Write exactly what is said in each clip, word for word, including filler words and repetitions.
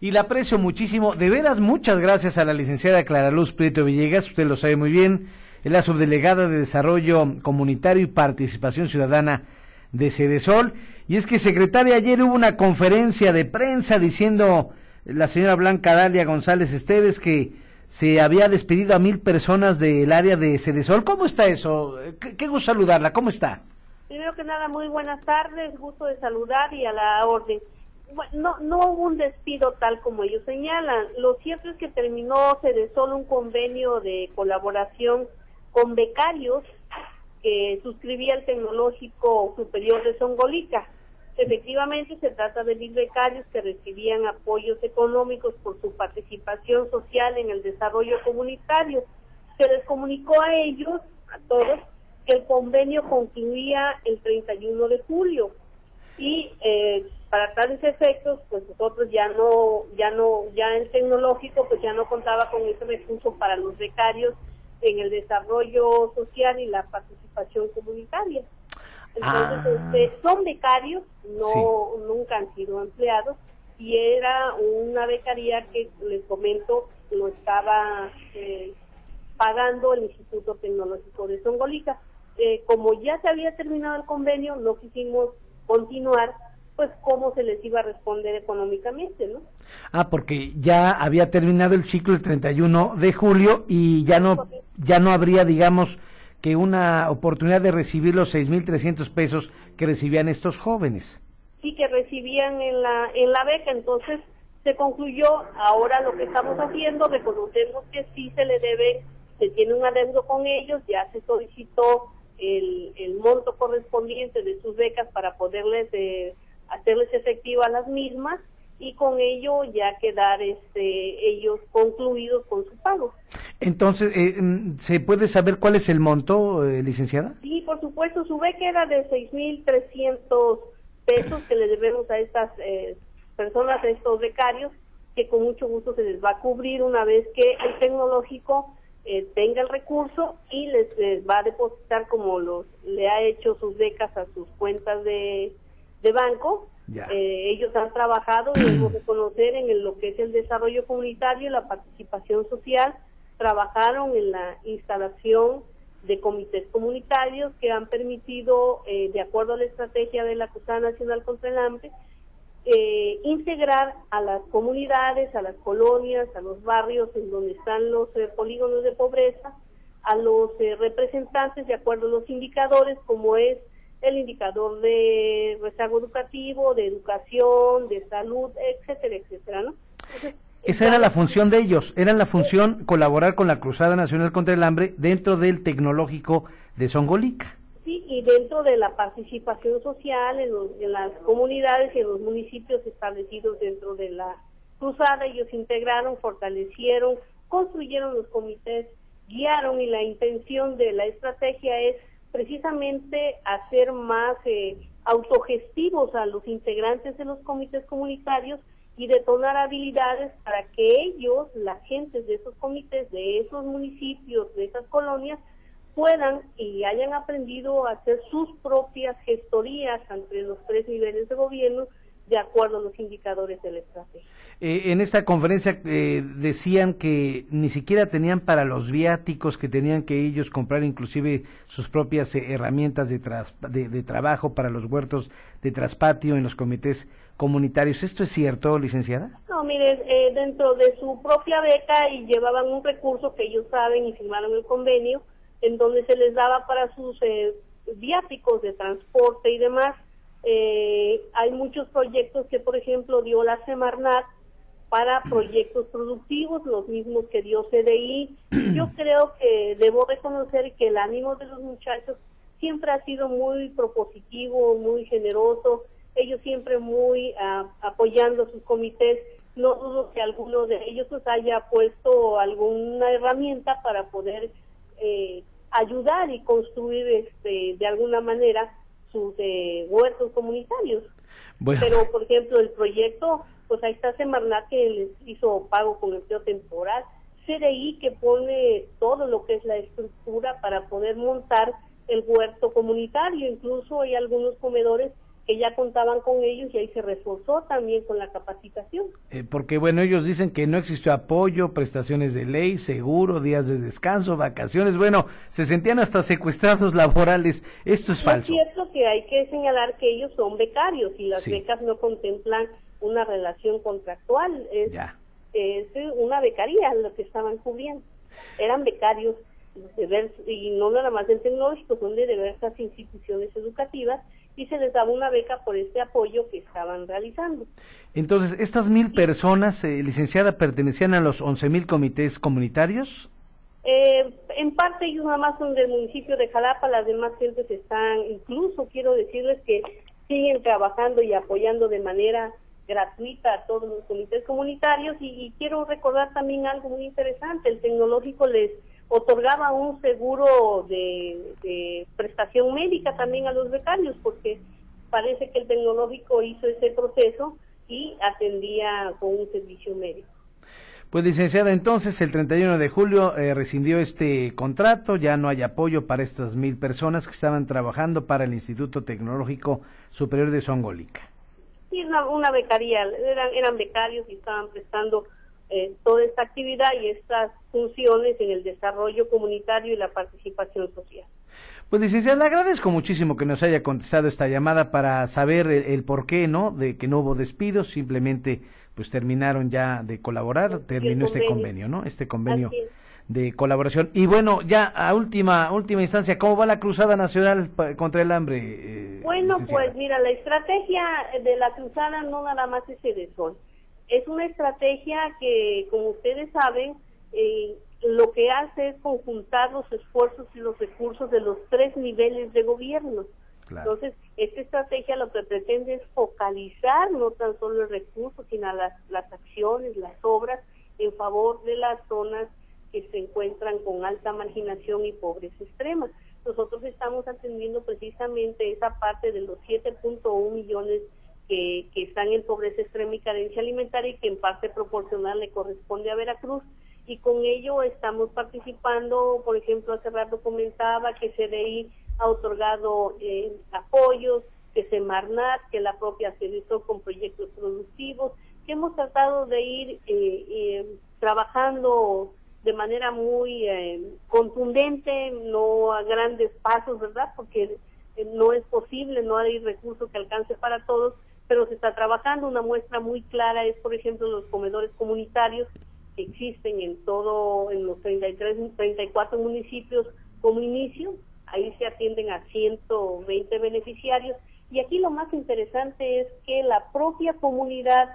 Y la aprecio muchísimo. De veras, muchas gracias a la licenciada Clara Luz Prieto Villegas, usted lo sabe muy bien, es la subdelegada de Desarrollo Comunitario y Participación Ciudadana de Cedesol. Y es que, secretaria, ayer hubo una conferencia de prensa diciendo la señora Blanca Dalia González Esteves que se había despedido a mil personas del área de Cedesol. ¿Cómo está eso? Qué, qué gusto saludarla, ¿cómo está? Primero que nada, muy buenas tardes, gusto de saludar y a la orden. Bueno, no, no hubo un despido tal como ellos señalan. Lo cierto es que terminó Cedesol un convenio de colaboración con becarios que suscribía el Tecnológico Superior de Zongolica. Efectivamente, se trata de mil becarios que recibían apoyos económicos por su participación social en el desarrollo comunitario. Se les comunicó a ellos, a todos, que el convenio concluía el treinta y uno de julio y eh, para tales efectos, pues nosotros ya no, ya no, ya el tecnológico pues ya no contaba con ese recurso para los becarios en el desarrollo social y la participación comunitaria. Entonces, ah, este, son becarios, no sí. nunca han sido empleados, y era una becaría que, les comento, lo estaba eh, pagando el Instituto Tecnológico de Zongolica. Eh, como ya se había terminado el convenio, no quisimos continuar, pues cómo se les iba a responder económicamente, ¿no? Ah, porque ya había terminado el ciclo el treinta y uno de julio y ya no, ya no habría, digamos, que una oportunidad de recibir los seis mil trescientos pesos que recibían estos jóvenes. Sí, que recibían en la en la beca. Entonces se concluyó. Ahora lo que estamos haciendo, reconocemos que sí se le debe, se tiene un adeudo con ellos, ya se solicitó el, el monto correspondiente de sus becas para poderles eh, hacerles efectivas las mismas, y con ello ya quedar este ellos concluidos con su pago. Entonces, eh, ¿se puede saber cuál es el monto, eh, licenciada? Sí, por supuesto, su beca era de seis mil trescientos pesos que le debemos a estas eh, personas, a estos becarios, que con mucho gusto se les va a cubrir una vez que el tecnológico eh, tenga el recurso y les, les va a depositar, como los le ha hecho sus becas, a sus cuentas de, de banco. Eh, ellos han trabajado, y debemos reconocer, en el, lo que es el desarrollo comunitario y la participación social. Trabajaron en la instalación de comités comunitarios que han permitido, eh, de acuerdo a la estrategia de la Cruzada Nacional contra el Hambre, eh, integrar a las comunidades, a las colonias, a los barrios en donde están los eh, polígonos de pobreza, a los eh, representantes de acuerdo a los indicadores, como es el indicador de rezago educativo, de educación, de salud, etcétera, etcétera, ¿no? Entonces, esa era la función de ellos, era la función colaborar con la Cruzada Nacional contra el Hambre dentro del Tecnológico de Zongolica. Sí, y dentro de la participación social en, los, en las comunidades y en los municipios establecidos dentro de la Cruzada, ellos integraron, fortalecieron, construyeron los comités, guiaron, y la intención de la estrategia es precisamente hacer más eh, autogestivos a los integrantes de los comités comunitarios y detonar habilidades para que ellos, la gente de esos comités, de esos municipios, de esas colonias, puedan y hayan aprendido a hacer sus propias gestorías entre los tres niveles de gobierno, de acuerdo a los indicadores de la estrategia. Eh, en esta conferencia eh, decían que ni siquiera tenían para los viáticos, que tenían que ellos comprar inclusive sus propias eh, herramientas de, tras, de, de trabajo para los huertos de traspatio en los comités comunitarios. ¿Esto es cierto, licenciada? No, mire, eh, dentro de su propia beca, y llevaban un recurso que ellos saben y firmaron el convenio, en donde se les daba para sus eh, viáticos de transporte y demás. Eh, hay muchos proyectos que, por ejemplo, dio la Semarnat para proyectos productivos, los mismos que dio C D I. Yo creo que debo reconocer que el ánimo de los muchachos siempre ha sido muy propositivo, muy generoso, ellos siempre muy uh, apoyando a sus comités. No dudo que alguno de ellos pues haya puesto alguna herramienta para poder eh, ayudar y construir este de alguna manera sus eh, huertos comunitarios. Bueno. Pero, por ejemplo, el proyecto, pues ahí está Semarnat, que les hizo pago con empleo temporal, C D I, que pone todo lo que es la estructura para poder montar el huerto comunitario. Incluso hay algunos comedores que ya contaban con ellos y ahí se reforzó también con la capacitación. Eh, porque bueno, ellos dicen que no existió apoyo, prestaciones de ley, seguro, días de descanso, vacaciones, bueno, se sentían hasta secuestrados laborales. Esto es falso. Es cierto que hay que señalar que ellos son becarios y las sí. becas no contemplan una relación contractual, es, ya. es una becaría lo que estaban cubriendo. Eran becarios de, y no nada más del tecnológico, son de diversas instituciones educativas, y se les daba una beca por este apoyo que estaban realizando. Entonces, ¿estas mil personas, eh, licenciada, pertenecían a los once mil comités comunitarios? Eh, en parte ellos nada más son del municipio de Jalapa, las demás gentes están, incluso quiero decirles que siguen trabajando y apoyando de manera gratuita a todos los comités comunitarios, y, y quiero recordar también algo muy interesante, el tecnológico les otorgaba un seguro de, de prestación médica también a los becarios, porque parece que el tecnológico hizo ese proceso y atendía con un servicio médico. Pues licenciada, entonces el treinta y uno de julio eh, rescindió este contrato, ya no hay apoyo para estas mil personas que estaban trabajando para el Instituto Tecnológico Superior de Zongolica. Sí, una, una becaría, eran, eran becarios y estaban prestando Eh, toda esta actividad y estas funciones en el desarrollo comunitario y la participación social. Pues licenciada, le agradezco muchísimo que nos haya contestado esta llamada para saber el, el por qué, ¿no?, de que no hubo despidos, simplemente pues terminaron ya de colaborar, terminó este convenio, ¿no?, este convenio de colaboración. Y bueno, ya a última última instancia, ¿cómo va la Cruzada Nacional contra el Hambre? Eh, bueno, licenciada? Pues mira, la estrategia de la Cruzada no nada más es Sedesol. Es una estrategia que, como ustedes saben, eh, lo que hace es conjuntar los esfuerzos y los recursos de los tres niveles de gobierno. Claro. Entonces, esta estrategia lo que pretende es focalizar no tan solo el recurso, sino las, las acciones, las obras en favor de las zonas que se encuentran con alta marginación y pobreza extrema. Nosotros estamos atendiendo precisamente esa parte de los siete punto uno millones Que, que están en pobreza extrema y carencia alimentaria, y que en parte proporcional le corresponde a Veracruz, y con ello estamos participando. Por ejemplo, hace rato comentaba que C D I ha otorgado eh, apoyos, que Semarnat, que la propia Sedesol con proyectos productivos, que hemos tratado de ir eh, eh, trabajando de manera muy eh, contundente, no a grandes pasos, ¿verdad?, porque eh, no es posible, no hay recursos que alcance para todos, pero se está trabajando. Una muestra muy clara es, por ejemplo, los comedores comunitarios que existen en todo, en los treinta y tres, treinta y cuatro municipios como inicio. Ahí se atienden a ciento veinte beneficiarios, y aquí lo más interesante es que la propia comunidad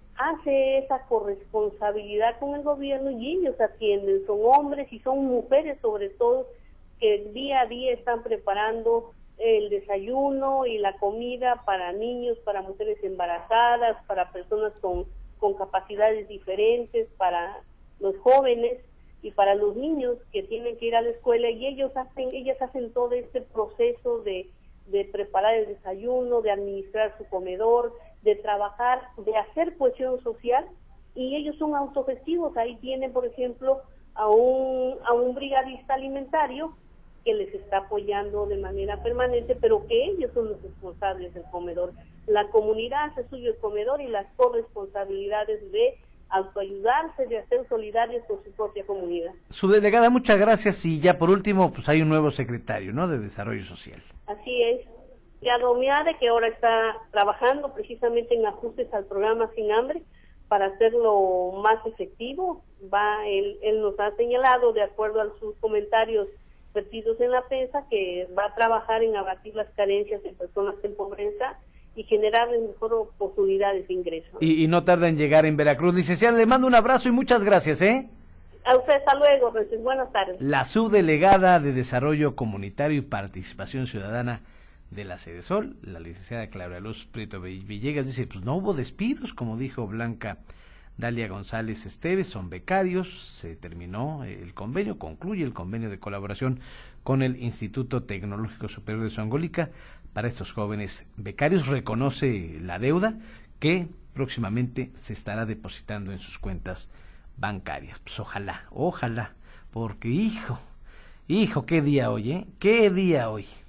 hace esa corresponsabilidad con el gobierno, y ellos atienden, son hombres y son mujeres sobre todo, que día a día están preparando el desayuno y la comida para niños, para mujeres embarazadas, para personas con, con capacidades diferentes, para los jóvenes y para los niños que tienen que ir a la escuela, y ellos hacen, ellas hacen todo este proceso de, de preparar el desayuno, de administrar su comedor, de trabajar, de hacer cohesión social, y ellos son autogestivos. Ahí tienen, por ejemplo, a un, a un brigadista alimentario que les está apoyando de manera permanente, pero que ellos son los responsables del comedor. La comunidad hace suyo el comedor y las corresponsabilidades de autoayudarse, de hacer solidarios con su propia comunidad. Subdelegada, muchas gracias. Y ya por último, pues hay un nuevo secretario, ¿no?, de Desarrollo Social. Así es. Yado Miade, que ahora está trabajando precisamente en ajustes al programa Sin Hambre para hacerlo más efectivo. Va, él, él nos ha señalado, de acuerdo a sus comentarios vertidos en la prensa, que va a trabajar en abatir las carencias de personas en pobreza y generarles mejores oportunidades de ingreso. Y, y no tarda en llegar en Veracruz. Licenciada, le mando un abrazo y muchas gracias, ¿eh? A usted, hasta luego, Francis. Buenas tardes. La subdelegada de Desarrollo Comunitario y Participación Ciudadana de la Sedesol, la licenciada Clara Luz Prieto Villegas, dice, pues no hubo despidos, como dijo Blanca Dalia González Esteves, son becarios, se terminó el convenio, concluye el convenio de colaboración con el Instituto Tecnológico Superior de Zongolica para estos jóvenes becarios, reconoce la deuda que próximamente se estará depositando en sus cuentas bancarias. Pues ojalá, ojalá, porque hijo, hijo, qué día hoy, ¿eh? Qué día hoy.